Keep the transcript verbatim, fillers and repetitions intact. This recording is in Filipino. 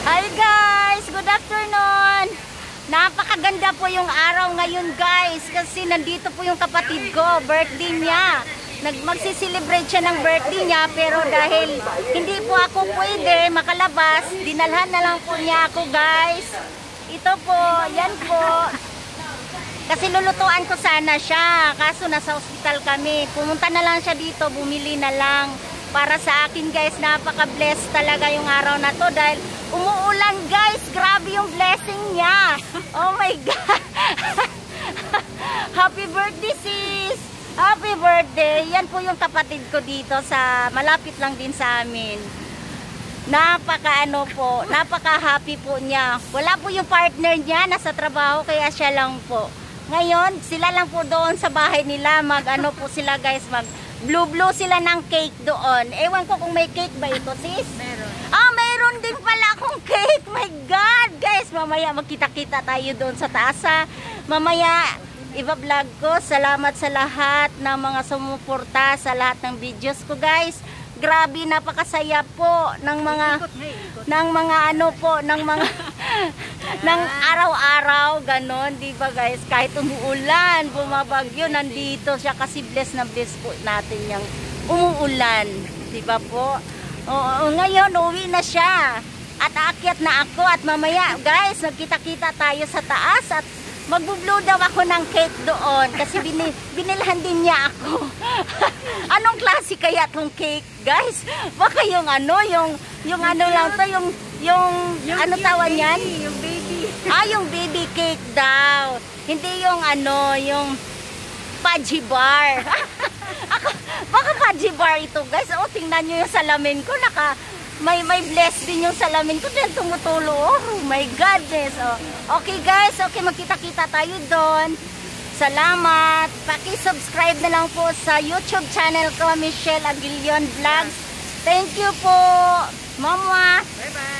Hi guys! Good afternoon! Napakaganda po yung araw ngayon guys kasi nandito po yung kapatid ko, birthday niya. Nag Magsiselebrate siya ng birthday niya pero dahil hindi po ako pwede makalabas, dinalhan na lang po niya ako guys. Ito po, yan po. Kasi lulutuan ko sana siya, kaso nasa hospital kami. Pumunta na lang siya dito, bumili na lang. Para sa akin guys, napaka-bless talaga yung araw na to dahil umuulan guys, grabe yung blessing niya. Oh my God. Happy birthday sis. Happy birthday. Yan po yung kapatid ko dito sa malapit lang din sa amin. Napaka ano po, napaka happy po niya. Wala po yung partner niya, nasa trabaho kaya siya lang po. Ngayon, sila lang po doon sa bahay nila, mag ano po sila guys, mag blue blue sila ng cake doon. Ewan ko kung may cake ba ito sis? Meron. Ah, mayroon din pala akong cake. My God, guys, mamaya magkita-kita tayo doon sa taas ha. Mamaya iba-vlog ko. Salamat sa lahat ng mga sumuporta sa lahat ng videos ko guys. Grabe, napakasaya po ng mga ng mga ano po, ng mga ng araw-araw ganon, di ba guys? Kahit umuulan, bumabagyo, nandito siya kasi bless na bless po natin yung umuulan, di ba po? Oo, ngayon uwi na siya at aakyat na ako at mamaya guys, nagkita-kita tayo sa taas at magbu-blow daw ako ng cake doon kasi binil binilhan din niya ako. Anong klase kaya tong cake, guys? Baka yung ano, yung yung ano lang to, yung yung, yung ano tawag niyan? Yung baby. Ah, yung baby cake daw. Hindi yung ano, yung fudgy bar. Ako, baka fudgy bar ito, guys. Oh, tingnan niyo yung salamin ko, naka May may bless din yung salamin ko dahil tumutulo. Oh my goodness. Oh. Okay guys, okay magkita-kita tayo doon. Salamat. Paki-subscribe na lang po sa YouTube channel ko, Michelle Aguilion Vlogs. Thank you po. Mama. Bye-bye.